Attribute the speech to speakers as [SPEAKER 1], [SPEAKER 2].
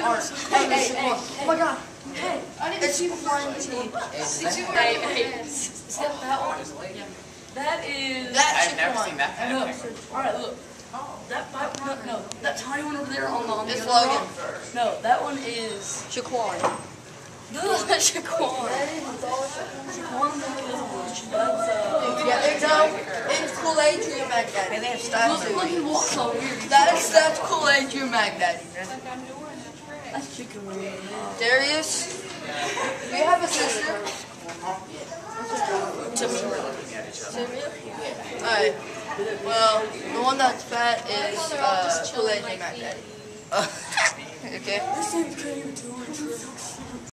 [SPEAKER 1] Hey. Oh my god. Hey. It's flying tea.
[SPEAKER 2] Hey. Step that one. That is.
[SPEAKER 3] I've never seen that.
[SPEAKER 2] No. Alright, look. That no, that tiny one over there on the
[SPEAKER 1] It's
[SPEAKER 2] other
[SPEAKER 1] Logan.
[SPEAKER 2] rock. No, that one is
[SPEAKER 1] Shaquan.
[SPEAKER 2] Shaquan. Shaquan's the other one. That's
[SPEAKER 1] Yeah, it's Kool-Aid Dream Mag Daddy. They have statues.
[SPEAKER 2] Look, he walks so weird.
[SPEAKER 1] That's Kool-Aid Dream Mag Daddy.
[SPEAKER 2] That's chicken wing.
[SPEAKER 1] Darius, do you have a sister? Alright. Well, the one that's fat is Kool-Aid Dream Mag Daddy. Okay?
[SPEAKER 2] This thing came to